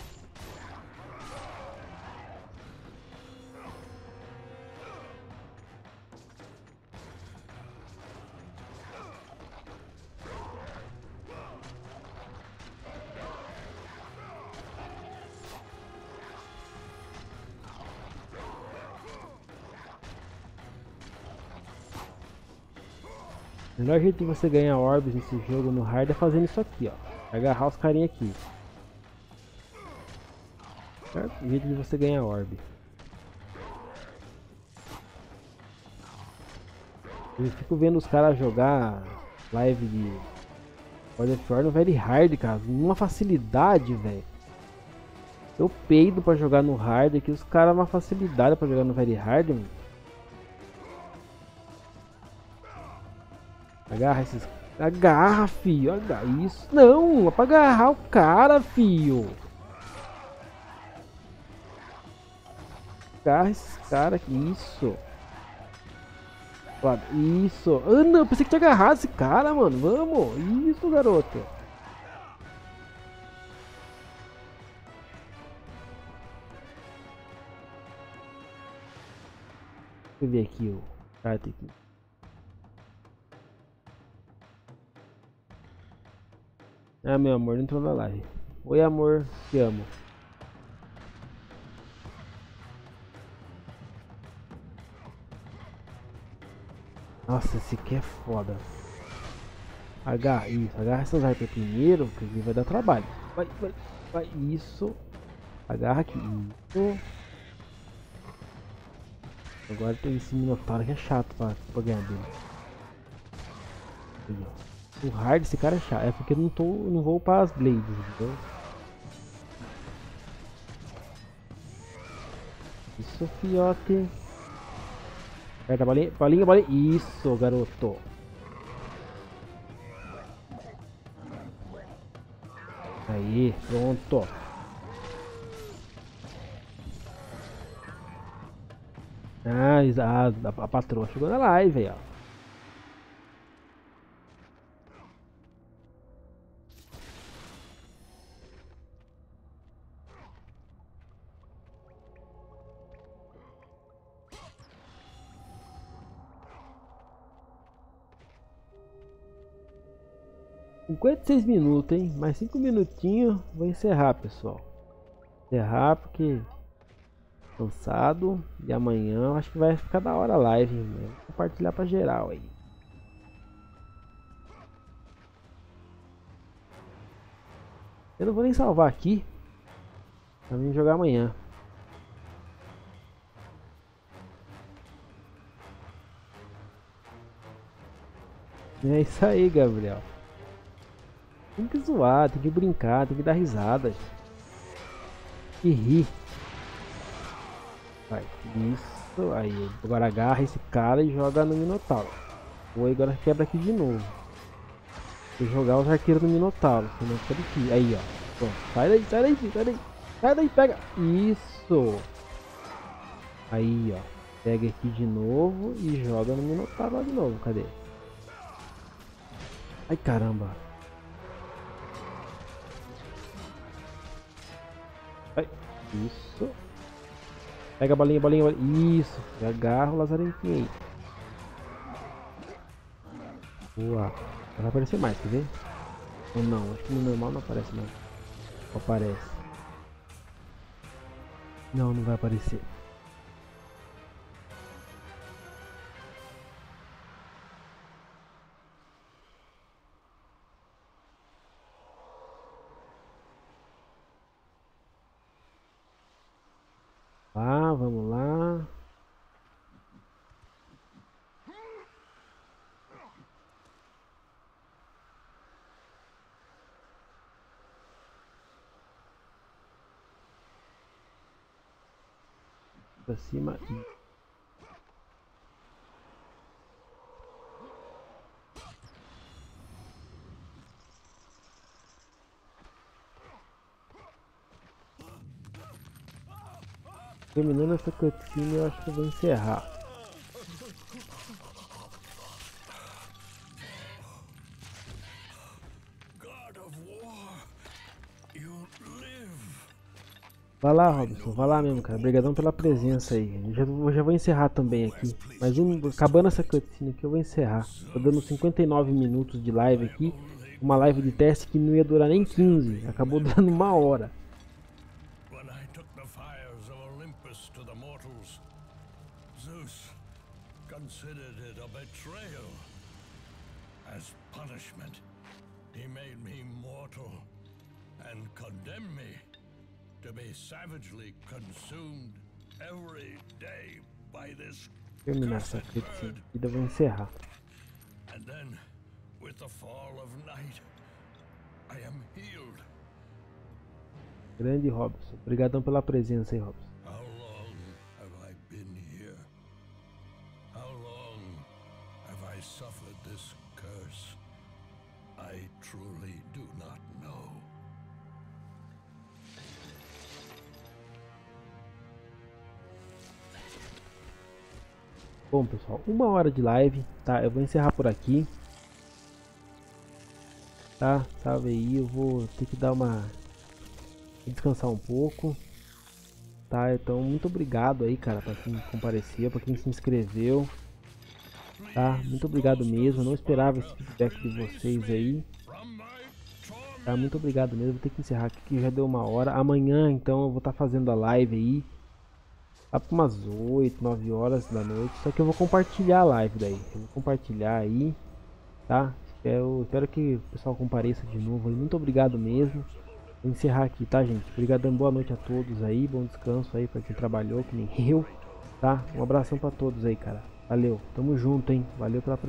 O melhor jeito de você ganhar orbes nesse jogo no hard é fazendo isso aqui, ó. Agarrar os carinha aqui. Certo? O jeito de você ganhar orbe. Eu fico vendo os caras jogar live de God of War no very hard, cara. Uma facilidade, velho. Eu peido pra jogar no hard aqui, os caras uma facilidade pra jogar no very hard, mano. Agarra esses... Agarra, filho. Agarra isso. Não, é pra agarrar o cara, filho. Agarra esses caras aqui. Isso. Lado. Isso. Ah, não, pensei que tinha agarrado esse cara, mano. Vamos. Isso, garoto. Deixa eu ver aqui o carta aqui. Ah, meu amor, não entrou na live. Oi, amor, te amo. Nossa, esse aqui é foda. Agarra, isso, agarra essas arpas primeiro, porque vai dar trabalho. Vai, vai, vai, isso. Agarra aqui, isso. Agora tem esse Minotauro que é chato pra, pra ganhar dele. Aí, ó. O hard desse cara é chato, é porque eu não, tô, não vou para as blades, entendeu? Isso, fiote. Aperta a bolinha, bolinha, bolinha. Isso, garoto. Aí, pronto. Ah, a, a, a patroa chegou na live aí, ó. cinquenta e seis minutos, hein? Mais cinco minutinhos, vou encerrar, pessoal. Encerrar porque cansado. E amanhã acho que vai ficar da hora a live, hein? Vou compartilhar pra geral aí. Eu não vou nem salvar aqui pra mim jogar amanhã. É isso aí, Gabriel. Tem que zoar, tem que brincar, tem que dar risada. E rir. Vai, isso. Aí, agora agarra esse cara e joga no Minotauro. Ou agora quebra aqui de novo. Vou jogar os arqueiros no Minotauro. Senão fica difícil. Aí, ó. Pronto. Sai daí, sai daí, sai daí. Sai daí, pega. Isso. Aí, ó. Pega aqui de novo e joga no Minotauro lá de novo. Cadê? Ai, caramba. Ai, isso. Pega a bolinha, bolinha, bolinha. Isso. Agarra o lazarentinho aí. Boa. Vai aparecer mais, quer ver? Ou não? Acho que no normal não aparece não. Ou aparece. Não, não vai aparecer. Ah, vamos lá. Pra cima e... Terminando essa cutscene, eu acho que eu vou encerrar. Vai lá, Robson, vai lá mesmo, cara. Obrigadão pela presença aí. Eu já, eu já vou encerrar também aqui. Mas um, acabando essa cutscene aqui, eu vou encerrar. Tô dando cinquenta e nove minutos de live aqui. Uma live de teste que não ia durar nem quinze. Acabou durando uma hora. Considered it a betrayal. As punishment, he made me mortal and condemned me to be savagely consumed every day by this Terminar essa cutscene e eu vou encerrar. And then, with the fall of night, I am healed. Grande Robson. Obrigadão pela presença aí, Robson. How long have I been here? How long have I suffered this curse? I truly do not know. Bom, pessoal, uma hora de live, tá? Eu vou encerrar por aqui. Tá? Salve aí, eu vou ter que dar uma... descansar um pouco. Tá? Então, muito obrigado aí, cara, pra quem compareceu, pra quem se inscreveu. Tá? Muito obrigado mesmo, eu não esperava esse feedback de vocês aí. Tá? Muito obrigado mesmo, vou ter que encerrar aqui que já deu uma hora. Amanhã, então, eu vou estar tá fazendo a live aí. Lá para umas oito, nove horas da noite. Só que eu vou compartilhar a live daí. Eu vou compartilhar aí, tá? Eu espero que o pessoal compareça de novo aí. Muito obrigado mesmo. Vou encerrar aqui, tá, gente? Obrigadão, boa noite a todos aí. Bom descanso aí para quem trabalhou, que nem eu, tá? Um abração para todos aí, cara. Valeu, tamo junto, hein? Valeu pela presença.